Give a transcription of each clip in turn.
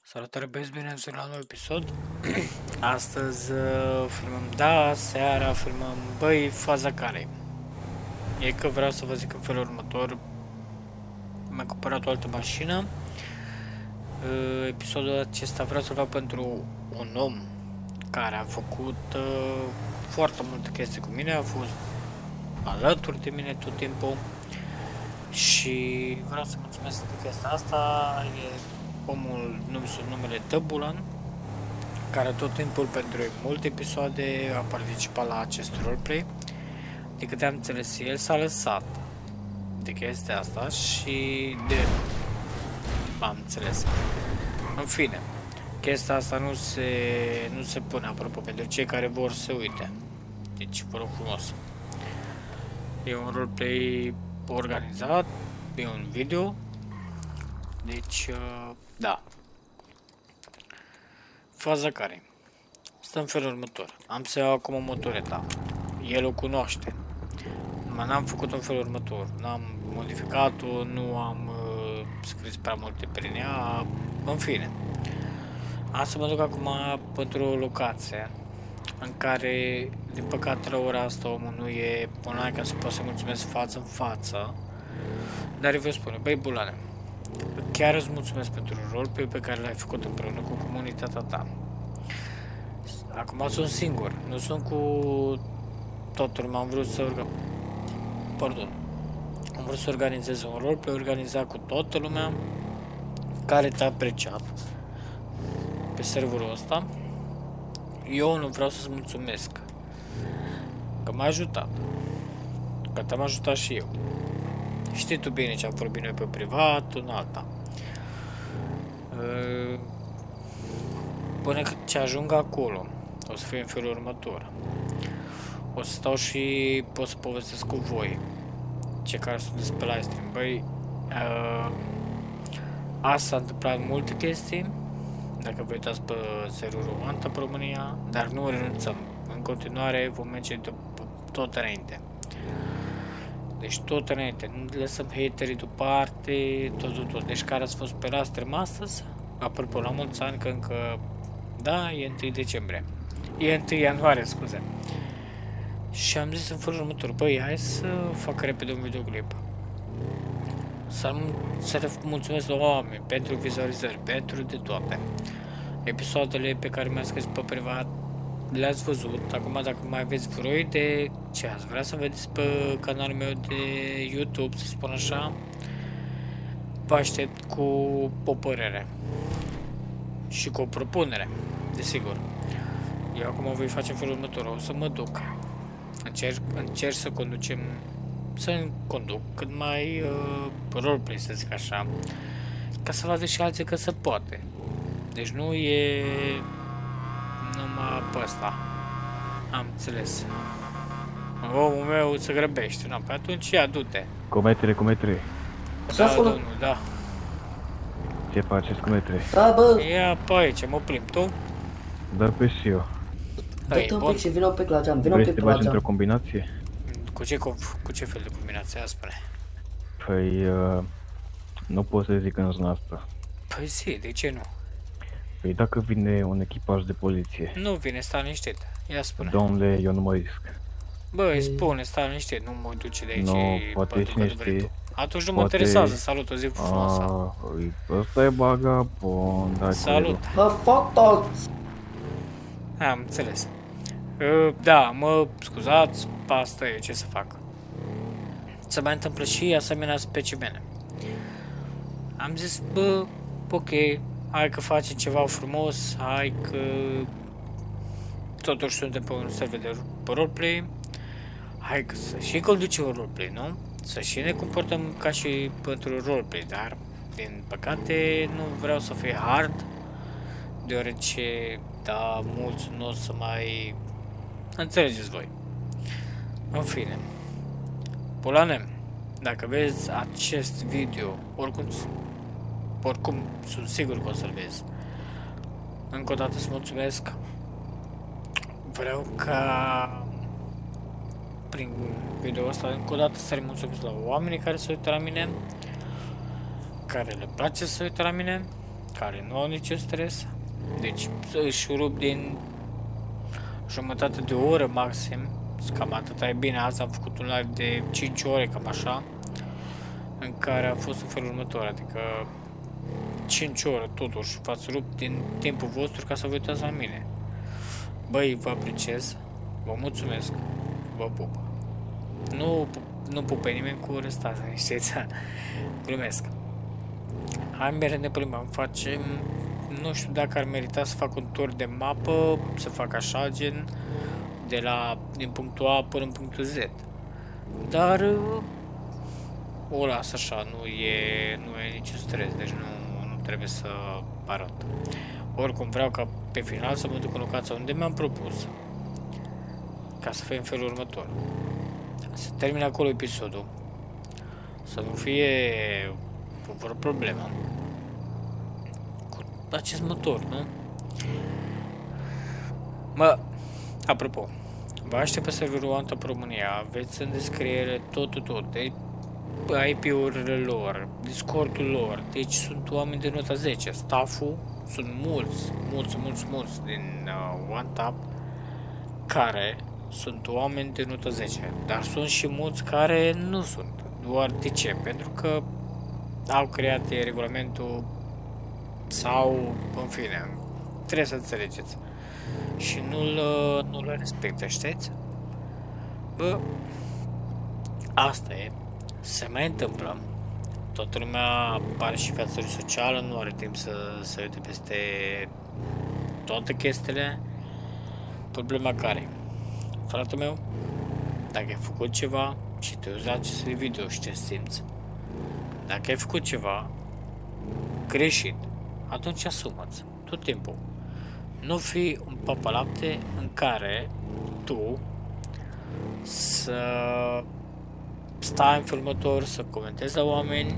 Salutare băieți, bine ați venit la un nou episod. Astăzi filmăm, seara filmăm, băi, faza care e că vreau să vă zic în felul următor. Mi-am cumpărat o altă mașină. Episodul acesta vreau să-l fac pentru un om care a făcut foarte multe chestii cu mine, a fost alături de mine tot timpul și vreau să mulțumesc de chestia asta. E omul sub numele Tăbulan, care tot timpul pentru multe episoade a participat la acest roleplay. De câte am înțeles, el s-a lăsat de chestia asta și am înțeles. În fine, chestia asta nu se pune, apropo, pentru cei care vor să uite. Deci, vă rog frumos. E un roleplay organizat, e un video. Deci, da. Faza care stă în felul următor. Am să iau acum o motoreta. El o cunoaște. Dar n-am făcut în felul următor. N-am modificat-o, nu am scris prea multe prin ea. În fine. Am să mă duc acum pentru o locație în care, din păcate, la ora asta omul nu e online ca să pot să mulțumesc față în față. Dar îi voi spune, băi bulane, chiar îți mulțumesc pentru roleplay pe care l-ai făcut împreună cu comunitatea ta. Acum sunt singur, nu sunt cu toată lumea, am vrut să organizez un roleplay organizat cu toată lumea care te-a apreciat pe serverul ăsta. Eu nu vreau să-ți mulțumesc că m-ai ajutat, că te-am ajutat și eu. Știi tu bine ce am vorbit noi pe privat, în alta. Până ce ajung acolo, o să fie în felul următor. O să stau și pot să povestesc cu voi, cei care sunteți pe live stream. Băi, asta s-a întâmplat multe chestii, dacă vă uitați pe serverul Anta pe România, dar nu renunțăm. În continuare vom merge tot înainte. Deci tot înainte, nu lăsăm haterii deoparte, tot. Deci care ați fost pe live stream astăzi, apropo, la mulți ani, că încă, da, e 1 decembrie. E 1 ianuarie, scuze. Și am zis în felul următor, băi, hai să fac repede un videoclip. Să le mulțumesc la oameni pentru vizualizări, pentru de toate. Episoadele pe care mi-ați scris pe privat le-ați văzut. Acum, dacă mai aveți vreo idee ce ați vrea să vedeți pe canalul meu de YouTube, să spun așa, vă aștept cu o părere și cu o propunere, desigur. Eu acum voi face în felul următor, o să mă duc, încerc să conduc cât mai roleplay, să zic așa, ca să vadă și alții că se poate. Deci nu e numai pe ăsta. Am înțeles. Omul meu se grăbește, nu? Pe atunci ia, du-te. Cometre. Da, domnul, da. Ce faceți, cometre? Da, bă! Ia pe aici, mă plimb, tu? Da, pe și eu. Dă-te un pic și vină un pic la geam, vină un Vrei să pic te la bagi într-o geam. combinație? Cu ce fel de combinație, spune? Păi, nu pot să zic în zona asta. Păi zi, de ce nu? Păi dacă vine un echipaj de poliție. Nu vine, sta liniștit. Ia spune. Domnule, eu nu mă risc. Băi, spune, sta liniștit, nu mă duce de aici. Nu, poate cine știe. Atunci nu mă interesează, salut, o zi frumoasă. Ăsta e vagabond. Salut. Bă, fuck toți! Am înțeles. Da, mă scuzați, asta e, ce să fac. Se mai întâmplă și asemenea specimene. Am zis, bă, ok, hai că facem ceva frumos, hai că totuși suntem pe un server de roleplay, hai că să și conducem un roleplay, nu? Să și ne comportăm ca și pentru roleplay, dar din păcate nu vreau să fie hard, deoarece, da, mulți nu o să mai înțelegeți voi. În fine, Pulane, dacă vezi acest video, oricum sunt sigur că o să-l vezi. Încă o dată îți mulțumesc. Vreau ca prin video ăsta încă o dată să-i mulțumesc la oamenii care se uită la mine, care le place să uită la mine care nu au niciun stres, deci își rup din jumătate de oră maxim, cam atât e bine. Azi am făcut un live de 5 ore, cam așa, în care a fost în felul următor, adică 5 ore totuși v-ați rupt din timpul vostru ca să vă uitați la mine. Băi, vă apreciez, vă mulțumesc, vă pup. Nu pup pe nimeni cu răstați, știți? Glumesc. Hai mereu ne plimbăm, facem, nu știu dacă ar merita să fac un tur de mapă, să fac așa, gen, din punctul A până în punctul Z. Dar o las așa, nu e niciun stres, deci nu trebuie să arăt. Oricum vreau ca pe final să mă duc în locația unde mi-am propus, ca să fie în felul următor. Să termin acolo episodul, să nu fie vreo problemă cu acest motor, nu? Mă, apropo, vă aștept pe serverul OneTap România, aveți în descriere tot, IP-urile lor, Discord-ul lor, deci sunt oameni de nota 10, staff-ul, sunt mulți din OneTap care sunt oameni de nota 10, dar sunt și mulți care nu sunt. Doar de ce? Pentru că au creat regulamentul sau, în fine, trebuie să înțelegeți. Și nu-l respectă, știți? Bă, asta e. Se mai întâmplă. Toată lumea are și viața socială, nu are timp să se uite peste toate chestiile. Problema care? Fratele meu, dacă ai făcut ceva și te uiți la aceste video și te simți, dacă ai făcut ceva greșit, atunci asumă-ți tot timpul. Nu fi un papalapte în care tu să stai în felul următor, să comentezi la oameni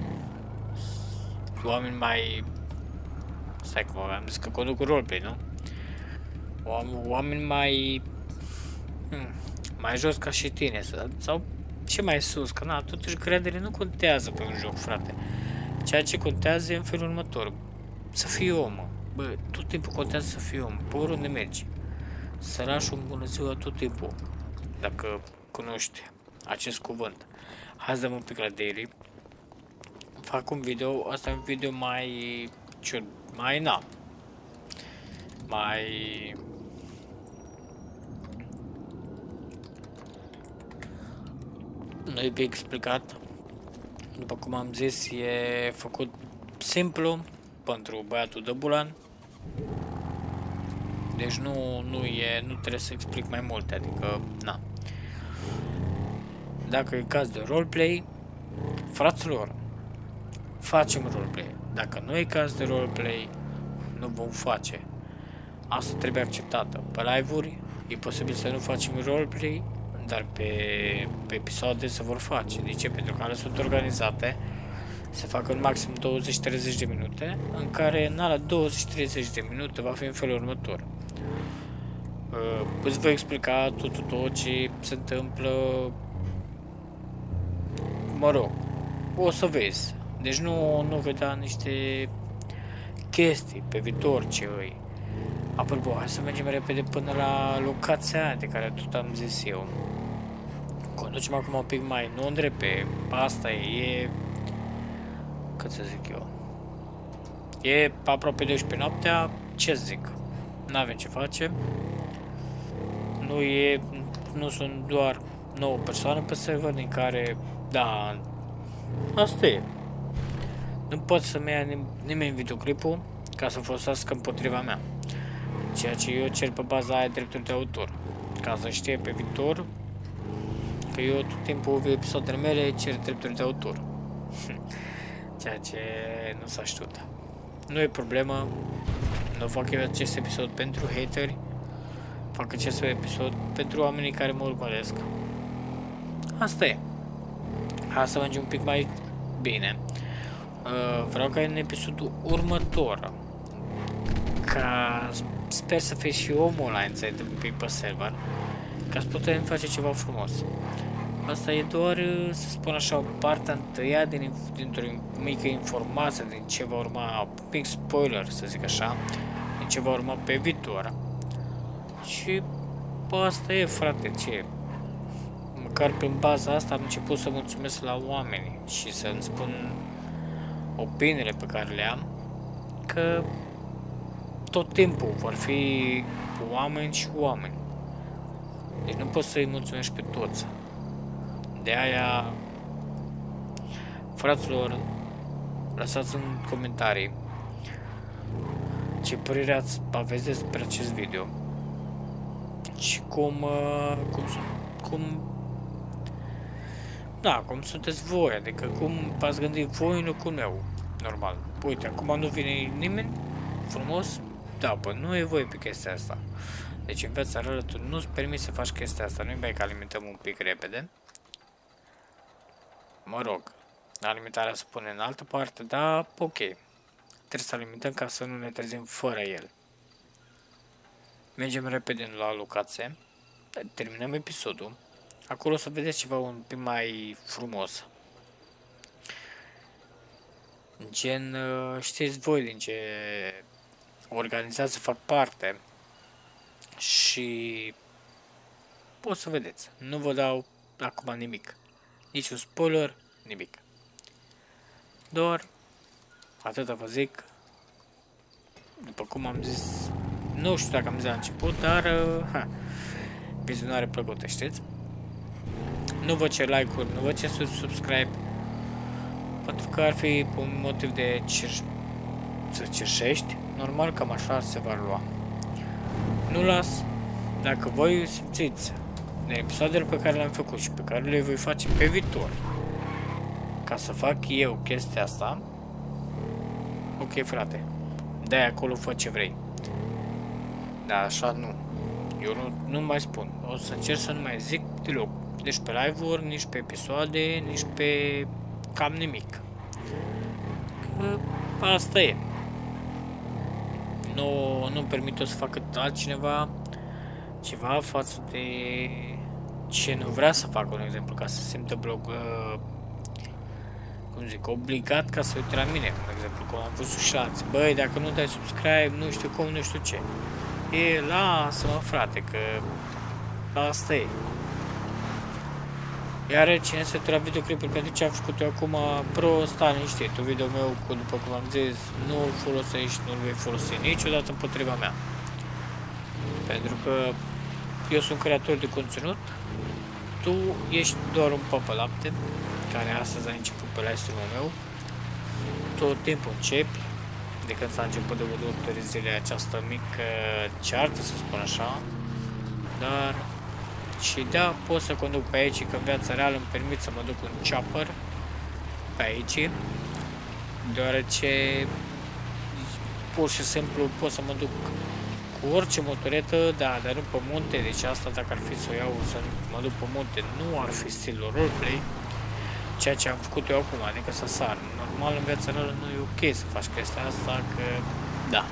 mai... Stai că am zis că conduc un roleplay, nu? Oameni mai jos ca și tine, sau ce mai sus, că na, totuși gradele nu contează pe un joc, frate. Ceea ce contează e în felul următor. Să fii om, bă, tot timpul contează să fii om, pe oriunde mergi. Să lași un bună ziua tot timpul, dacă cunoști acest cuvânt. Hai să dăm un pic la daily. Fac un video, asta e un video mai nu e bine explicat. După cum am zis, e făcut simplu pentru băiatul de Bulan. Deci nu trebuie să explic mai multe, adică, na. Dacă e caz de roleplay, fraților, facem roleplay. Dacă nu e caz de roleplay, nu vom face. Asta trebuie acceptată. Pe live-uri e posibil să nu facem roleplay, dar pe episoade se vor face. De ce? Pentru că ele sunt organizate, se fac în maxim 20-30 de minute, în care în ala 20-30 de minute va fi în felul următor. Îți voi explica tot ce se întâmplă, mă rog, o să vezi. Deci nu vedea niște chestii pe viitor ce îi. Apropo, hai să mergem repede până la locația aia de care tot am zis eu. Conducem acum un pic mai nu îndrepe, asta e cât să zic eu, e aproape 12 noaptea, ce zic, n-avem ce face, nu sunt doar 9 persoane pe server, din care, da, asta e, nu pot să-mi ia nimeni videoclipul ca să folosească împotriva mea, ceea ce eu cer pe baza aia drepturi de autor, ca să știe pe viitor că eu tot timpul episoadele mele cer drepturi de autor. Ceea ce nu s-a știut. Nu e problemă. Nu fac eu acest episod pentru hateri. Fac acest episod pentru oamenii care mă urmăresc. Asta e. Hai să mergem un pic mai bine. Vreau ca în episodul următor, ca sper să fie și omul online să un pic pe server, ca să putem face ceva frumos. Asta e doar, să spun așa, o partea întâia dintr-o mică informație din ce va urma, mic spoiler, să zic așa, din ce va urma pe viitor. Și asta e, frate, ce? Măcar prin baza asta am început să mulțumesc la oameni și să-mi spun opiniile pe care le am, că tot timpul vor fi oameni și oameni. Deci nu poți să-i mulțumești pe toți. De aia, fraților, lăsați în comentarii ce părere aveți despre acest video și cum sunteți voi, adică cum v-ați gândit voi în locul meu, normal. Uite, acum nu vine nimeni frumos, da, bă, nu e voie pe chestia asta. Deci în viața reală tu nu-ți permiți să faci chestia asta, nu-i bai că alimentăm un pic repede. Mă rog, alimentarea se pune în altă parte, dar ok. Trebuie să alimentăm ca să nu ne trezim fără el. Mergem repede la locație. Terminăm episodul. Acolo o să vedeți ceva un pic mai frumos. Gen, știți voi din ce organizație fac parte. Și o să vedeți. Nu vă dau acum nimic. Nici un spoiler, nimic. Doar atâta vă zic. După cum am zis, nu știu dacă am zis la început, dar vizionare plăcută, știți? Nu vă cer like-uri, nu vă cer subscribe, pentru că ar fi un motiv de să cerșești. Normal, cam așa se va lua. Nu las. Dacă voi simțiți de episoadele pe care le-am făcut și pe care le voi face pe viitor, ca să fac eu chestia asta, ok, frate, dai acolo, fă ce vrei. Dar așa nu. Eu nu mai spun. O să încerc să nu mai zic deloc. Nici pe live-uri, nici pe episoade, nici pe cam nimic. Că asta e. Nu-mi permit să facă altcineva ceva față de ce nu vrea să facă, un exemplu, ca să se simtă cum zic, obligat ca să uite la mine, un exemplu, cum am văzut și alții. Băi, dacă nu dai subscribe, nu știu cum, nu știu ce. Lasă-mă, frate, că asta e. Iar cine se uită la videoclipuri pentru ce am făcut eu acum, bro, stai liniștit, un video meu, după cum am zis, nu-l folosești, nu-l vei folosi niciodată împotriva mea. Pentru că eu sunt creator de conținut, tu ești doar un papă lapte, care astăzi a început pe live stream-ul meu. Tot timpul începi, de când s-a început de 8 zile această mică ceartă, să spun așa, dar și da, pot să conduc pe aici, că în viața reală îmi permit să mă duc un chopper pe aici, deoarece pur și simplu pot să mă duc cu orice motoretă, da, dar nu pe munte, deci asta dacă ar fi să o iau să mă duc pe munte, nu ar fi stilul roleplay, ceea ce am făcut eu acum, adică să sar. Normal în viața reală nu e ok să faci chestia asta, că da.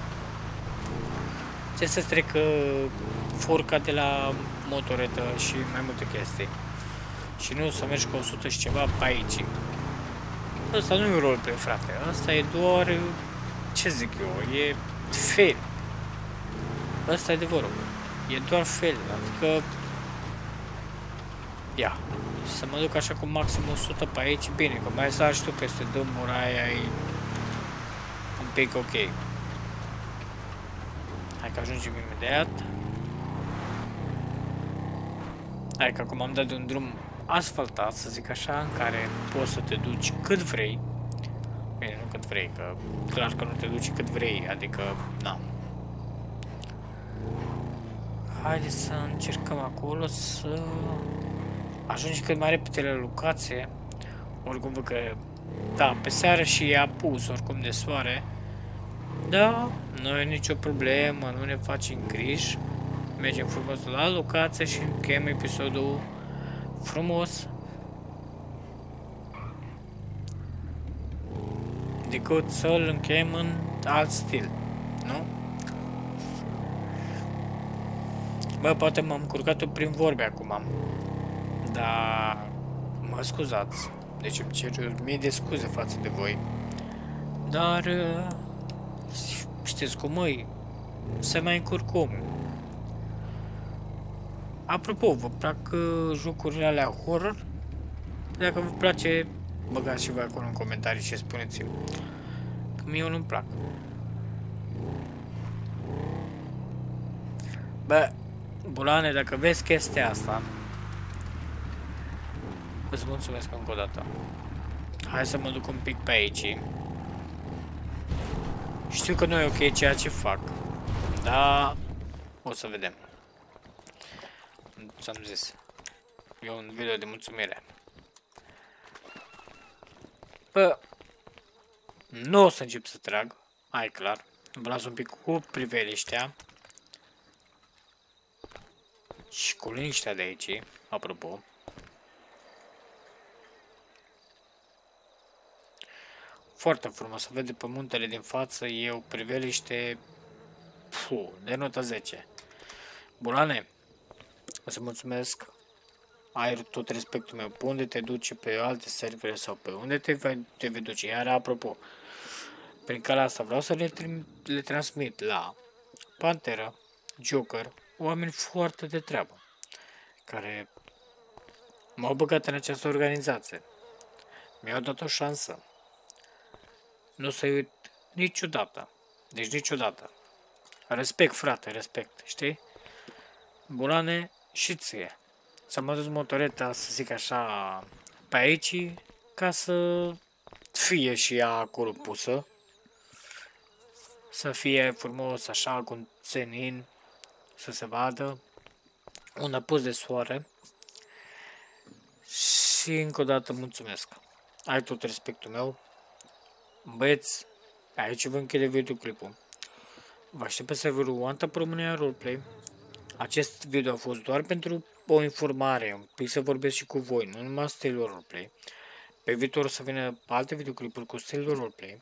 Ce să trecă forca de la motoretă și mai multe chestii. Și nu să mergi cu 100 și ceva pe aici. Asta nu e roleplay, frate. Asta e doar, ce zic eu, e fail. Asta e adevărul. E doar fail, adică ia. Să mă duc așa cu maxim 100 pe aici, bine, că mai sar și tu peste dâmbura aia, e un pic ok. Hai că ajungem imediat. Hai că acum am dat de un drum asfaltat, să zic așa, în care poți să te duci cât vrei. Bine, nu cât vrei, că clar că nu te duci cât vrei, adică, na. Haideți să încercăm acolo să ajungi cât mai repede la locație. Oricum văd că, da, pe seară și e apus oricum de soare. Da, nu e nicio problemă, nu ne facem griji. Mergem frumos la locație și încheiem episodul frumos. Decât să-l încheiem în alt stil, nu? Bă, poate m-am curcat-o prin vorbe acum. Dar mă scuzați, deci îmi cer mii de scuze față de voi. Dar știți cum e, se mai încurcăm. Apropo, vă plac jocurile alea horror? Dacă vă place, băgați și voi acolo în comentarii și spuneți-mi. Că mie nu-mi plac. Bă, Bulane, dacă vezi chestia asta, îți mulțumesc încă o dată. Hai să mă duc un pic pe aici. Știu că nu e ok ceea ce fac, dar o să vedem. Ți-am zis. E un video de mulțumire. Bă, nu o să încep să trag, hai clar. Vă las un pic cu priveliștea. Și cu liniștea de aici, apropo. Foarte frumos, să vede pe muntele din față, e o priveliște de nota 10. Bulane, îți mulțumesc, ai tot respectul meu. Pe unde te duce, pe alte servere sau pe unde te vei duce? Iar apropo, prin calea asta vreau să le transmit la Pantera, Joker, oameni foarte de treabă, care m-au băgat în această organizație. Mi-au dat o șansă. Nu să uit niciodată. Deci niciodată. Respect, frate, respect, știi? Bulane, și ție. Ți-am adus motoreta, să zic așa, pe aici, ca să fie și ea acolo pusă. Să fie frumos, așa, cu un senin, să se vadă. Un apus de soare. Și încă o dată mulțumesc. Ai tot respectul meu. Băieți, aici vă închide videoclipul. Vă aștept pe serverul OneTap România Roleplay. Acest video a fost doar pentru o informare, un pic să vorbesc și cu voi, nu numai stilul roleplay. Pe viitor o să vină alte videoclipuri cu stilul roleplay.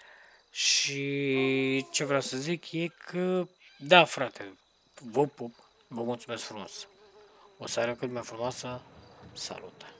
Și ce vreau să zic e că, da frate, vă pup, vă mulțumesc frumos. O seară cât mai frumoasă, salut!